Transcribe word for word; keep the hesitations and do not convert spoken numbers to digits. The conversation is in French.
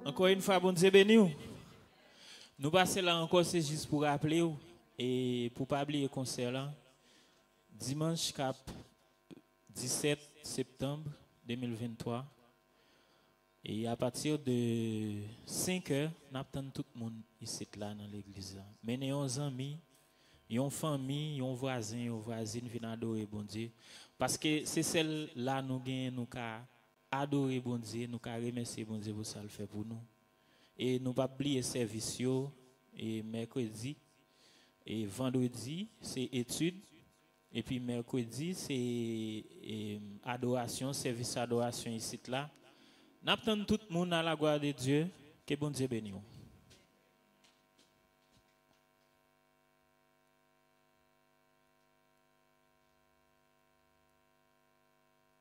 Encore une fois, bon Dieu béni. Nous passons là encore, c'est juste pour rappeler et pour ne pas oublier le concert là. Dimanche cap dix-sept septembre deux mille vingt-trois. Et à partir de cinq heures, nous attendons tout le monde ici là dans l'église. Menez nos amis, nos familles, nos voisins, nos voisines viennent adorer bon Dieu. Parce que c'est celle-là nous gagnons, nous avons adoré bon Dieu, nous avons remercié bon Dieu pour ça le fait pour nous. Et nous ne pas oublier service et mercredi et vendredi c'est études et puis mercredi c'est adoration, service adoration ici là. N'attendons tout le monde à la gloire de Dieu, que bon Dieu bénisse.